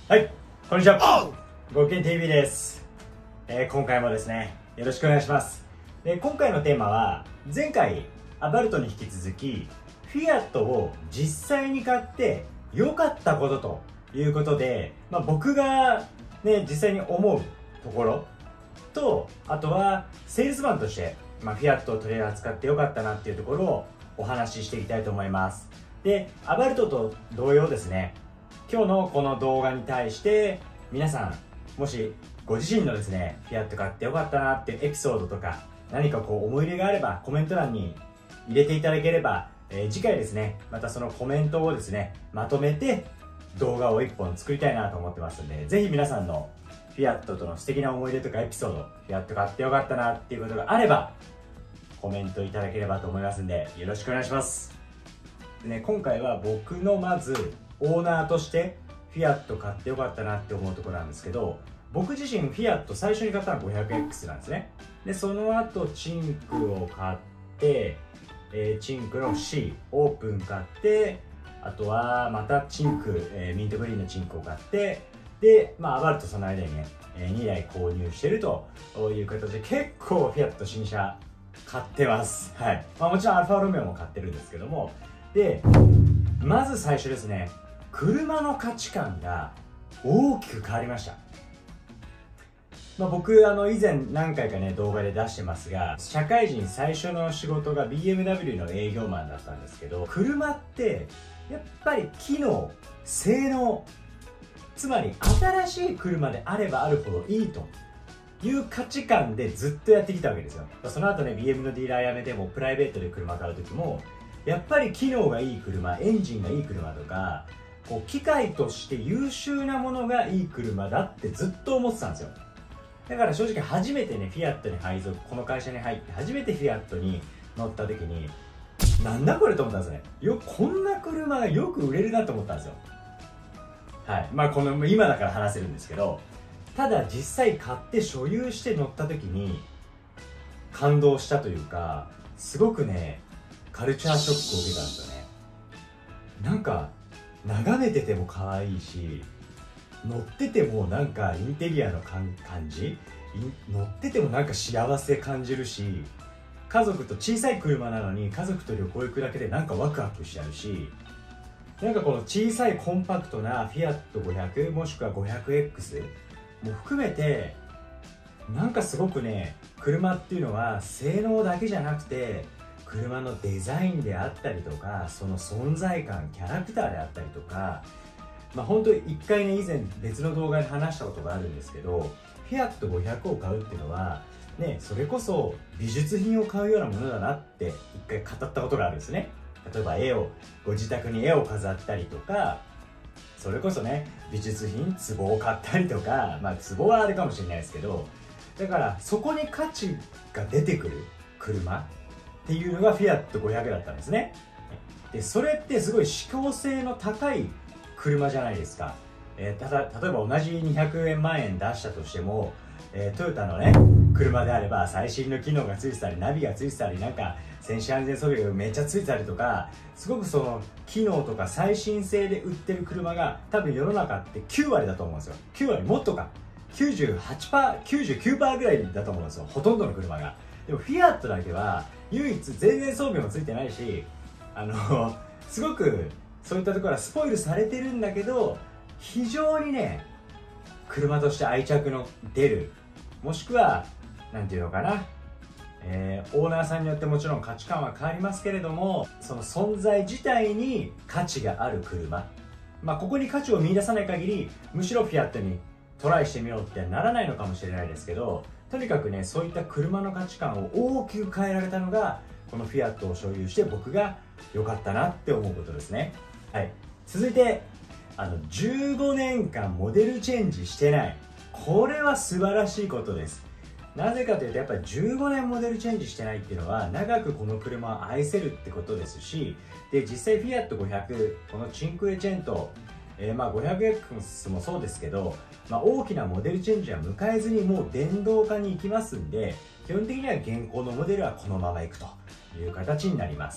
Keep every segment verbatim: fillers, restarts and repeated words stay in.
はい、こんにちは。ごきげん ティーブイ です、えー、今回もですね、よろしくお願いします。で今回のテーマは、前回アバルトに引き続きフィアットを実際に買って良かったことということで、まあ、僕がね実際に思うところと、あとはセールスマンとして、まあ、フィアットを取り扱って良かったなっていうところをお話ししていきたいと思います。でアバルトと同様ですね、今日のこの動画に対して皆さんもしご自身のですねフィアット買ってよかったなっていうエピソードとか何かこう思い入れがあればコメント欄に入れていただければ、えー、次回ですねまたそのコメントをですねまとめて動画をいっぽん作りたいなと思ってますので、ぜひ皆さんのフィアットとの素敵な思い出とかエピソード、フィアット買ってよかったなっていうことがあればコメントいただければと思いますんで、よろしくお願いします。でね、今回は僕のまずオーナーとしてフィアット買ってよかったなって思うところなんですけど、僕自身フィアット最初に買ったのは ごひゃくエックス なんですね。でその後チンクを買って、えー、チンクの C オープン買って、あとはまたチンク、えー、ミントグリーンのチンクを買って、で、まあ、アバルトその間にね、えー、にだい購入してるという形で結構フィアット新車買ってます。はい。まあ、もちろんアルファロメオも買ってるんですけども、でまず最初ですね、車の価値観が大きく変わりました。まあ、僕あの以前何回かね動画で出してますが、社会人最初の仕事が ビーエムダブリュー の営業マンだったんですけど、車ってやっぱり機能、性能、つまり新しい車であればあるほどいいという価値観でずっとやってきたわけですよ。その後ね ビーエム のディーラー辞めてもプライベートで車買う時もやっぱり機能がいい車、エンジンがいい車とかこう機械として優秀なものがいい車だってずっと思ってたんですよ。だから正直初めてねフィアットに配属、この会社に入って初めてフィアットに乗った時になんだこれと思ったんですね。よこんな車がよく売れるなと思ったんですよ。はい、まあこの今だから話せるんですけど、ただ実際買って所有して乗った時に感動したというか、すごくねカルチャーショックを受けたんですよね。なんか眺めてても可愛いし、乗っててもなんかインテリアの感じ、乗っててもなんか幸せ感じるし、家族と小さい車なのに家族と旅行行くだけでなんかワクワクしちゃうし、なんかこの小さいコンパクトなフィアットごひゃくもしくは ごひゃくエックス も含めて、なんかすごくね車っていうのは性能だけじゃなくて車のデザインであったりとか、その存在感、キャラクターであったりとか、まあ本当一回ね以前別の動画で話したことがあるんですけど、フィアットごひゃくを買うっていうのはね、それこそ美術品を買うようなものだなって一回語ったことがあるんですね。例えば絵を、ご自宅に絵を飾ったりとか、それこそね美術品、壺を買ったりとか、まあ壺はあれかもしれないですけど、だからそこに価値が出てくる車っていうのがフィアットごひゃくだったんですね。でそれってすごい指向性の高い車じゃないですか。えー、ただ例えば同じにひゃくえんまんえん出したとしても、えー、トヨタのね車であれば最新の機能がついてたり、ナビがついてたり、なんか先進安全装備がめっちゃついてたりとか、すごくその機能とか最新性で売ってる車が多分世の中ってきゅうわりだと思うんですよ。きゅうわりもっとか、きゅうじゅうはちパーセント、きゅうじゅうきゅうパーセント ぐらいだと思うんですよ、ほとんどの車が。でもフィアットだけは唯一全然装備もついてないし、あのすごくそういったところはスポイルされてるんだけど、非常にね車として愛着の出る、もしくはなんていうのかな、えー、オーナーさんによってもちろん価値観は変わりますけれども、その存在自体に価値がある車、まあここに価値を見出さない限りむしろフィアットにトライしてみようってならないのかもしれないですけど、とにかくねそういった車の価値観を大きく変えられたのがこのフィアットを所有して僕が良かったなって思うことですね。はい、続いてあのじゅうごねんかんモデルチェンジしてない、これは素晴らしいことです。なぜかというとやっぱりじゅうごねんモデルチェンジしてないっていうのは長くこの車を愛せるってことですし、で実際フィアットごひゃく、このチンクエチェント、えー、まあ ごひゃくエックス もそうですけど、まあ、大きなモデルチェンジは迎えずにもう電動化に行きますんで、基本的には現行のモデルはこのままいくという形になります。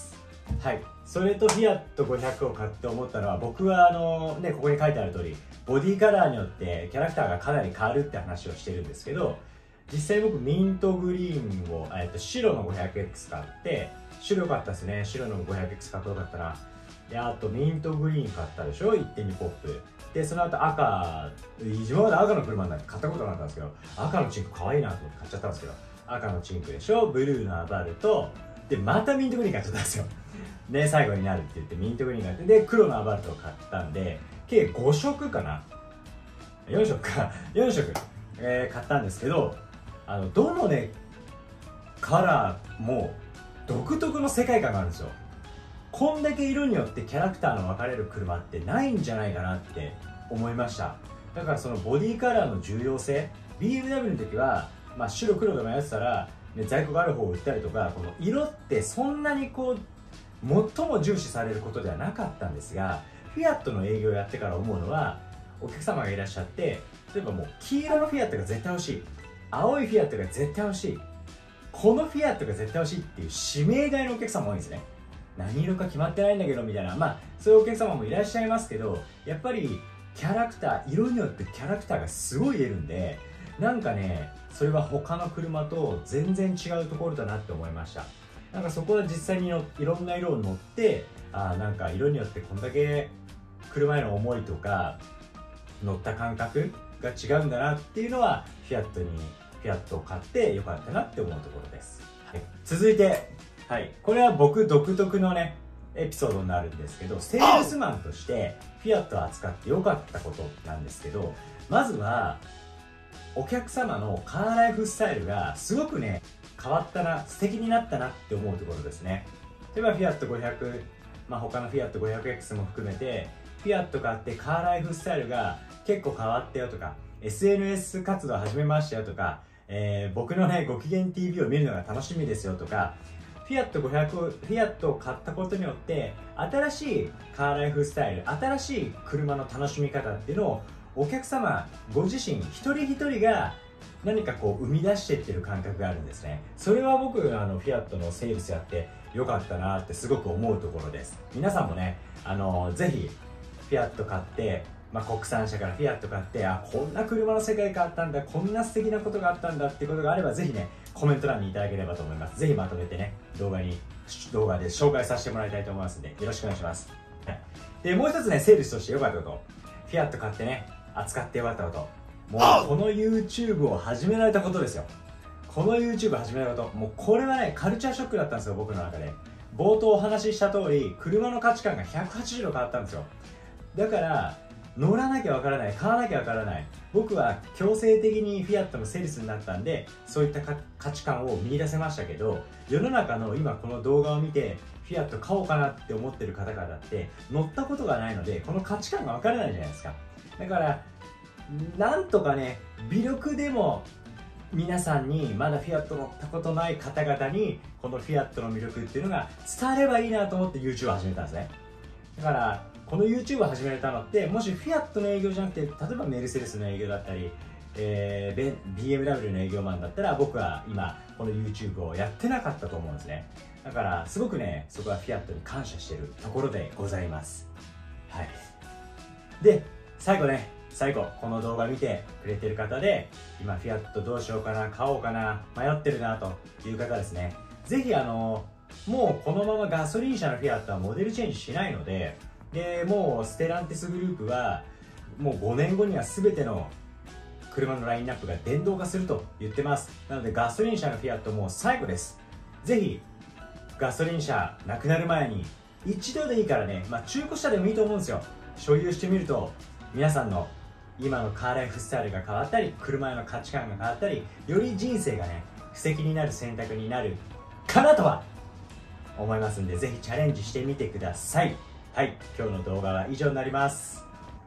はい、それとフィアットごひゃくを買って思ったのは、僕はあのね、ここに書いてある通りボディカラーによってキャラクターがかなり変わるって話をしてるんですけど、実際僕ミントグリーンを、えっと、白の ごひゃくエックス 買って、白良かったですね。白の ごひゃくエックス 買ってよかったな。で、あとミントグリーン買ったでしょ、いってんに ポップで、その後赤、今まで赤の車なんて買ったことなかったんですけど、赤のチンク可愛いなと思って買っちゃったんですけど、赤のチンクでしょ、ブルーのアバルトで、またミントグリーン買っちゃったんですよ。で、最後になるって言ってミントグリーン買って、で黒のアバルトを買ったんで、計ご色かな、よん色かよん色、えー、買ったんですけど、あのどのねカラーも独特の世界観があるんですよ。こんだけ色によってキャラクターの分かれる車ってないんじゃないかなって思いました。だからそのボディカラーの重要性、 ビーエムダブリュー の時は、まあ、白黒でもやってたら、ね、在庫がある方を売ったりとか、この色ってそんなにこう最も重視されることではなかったんですが、フィアットの営業をやってから思うのは、お客様がいらっしゃって、例えばもう黄色のフィアットが絶対欲しい、青いフィアットが絶対欲しい、このフィアットが絶対欲しいっていう指名買いのお客様も多いんですね。何色か決まってないんだけどみたいな、まあそういうお客様もいらっしゃいますけど、やっぱりキャラクター、色によってキャラクターがすごい出るんで、なんかね、それは他の車と全然違うところだなって思いました。なんかそこは実際にのいろんな色を乗って、あーなんか色によってこんだけ車への思いとか乗った感覚が違うんだなっていうのは、フィアットにフィアットを買ってよかったなって思うところです。はい、続いて、はい、これは僕独特のねエピソードになるんですけど、セールスマンとしてフィアットを扱ってよかったことなんですけど、まずはお客様のカーライフスタイルがすごくね変わったな、素敵になったなって思うところですね。例えばフィアットごひゃく、まあ、他のフィアット ごひゃくエックス も含めて、フィアット買ってカーライフスタイルが結構変わったよとか、 エスエヌエス 活動始めましたよとか、えー、僕のねご機嫌 ティーブイ を見るのが楽しみですよとか、フィアットごひゃく、フィアットを買ったことによって新しいカーライフスタイル、新しい車の楽しみ方っていうのをお客様ご自身一人一人が何かこう生み出していってる感覚があるんですね。それは僕あのフィアットのセールスやってよかったなってすごく思うところです。皆さんもね、あのぜひフィアット買って、まあ、国産車からフィアット買って、あ、こんな車の世界があったんだ、こんな素敵なことがあったんだっていうことがあれば、ぜひねコメント欄にいただければと思います。ぜひまとめてね動画に動画で紹介させてもらいたいと思いますので、よろしくお願いします。はい、でもう一つね、セールスとしてよかったこと、フィアット買ってね扱ってよかったこと、もうこの YouTube を始められたことですよ。この YouTube を始められたこと、もうこれはねカルチャーショックだったんですよ、僕の中で。冒頭お話しした通り、車の価値観がひゃくはちじゅうど変わったんですよ。だから乗らなきゃわからない、買わなきゃわからない、僕は強制的にフィアットのセールスになったんで、そういった価値観を見出せましたけど、世の中の今この動画を見てフィアット買おうかなって思ってる方々って乗ったことがないので、この価値観がわからないじゃないですか。だからなんとかね、微力でも皆さんに、まだフィアット乗ったことない方々にこのフィアットの魅力っていうのが伝わればいいなと思って YouTube を始めたんですね。だからこの YouTube を始めたのって、もしフィアットの営業じゃなくて、例えばメルセデスの営業だったり、えー、ビーエムダブリュー の営業マンだったら、僕は今この YouTube をやってなかったと思うんですね。だからすごくね、そこはフィアットに感謝しているところでございます。はい。で、最後ね、最後この動画見てくれてる方で、今フィアットどうしようかな、買おうかな、迷ってるなという方ですね、ぜひあのもうこのままガソリン車のフィアットはモデルチェンジしないので、でもうステランティスグループはもうごねんごには全ての車のラインナップが電動化すると言ってます。なのでガソリン車のフィアットもう最後です。ぜひガソリン車なくなる前に一度でいいからね、まあ、中古車でもいいと思うんですよ、所有してみると皆さんの今のカーライフスタイルが変わったり、車への価値観が変わったり、より人生がね素敵になる選択になるかなとは思いますんで、ぜひチャレンジしてみてください。はい、今日の動画は以上になります。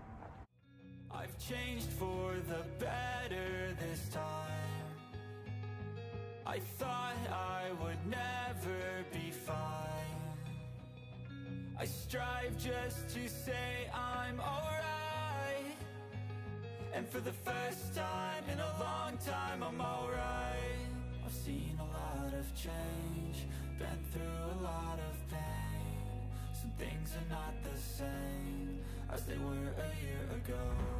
I strive just to say I'm alright, and for the first time in a long time I'm alright. I've seen a lot of change, been through a lot of pain. Some things are not the same as they were a year ago.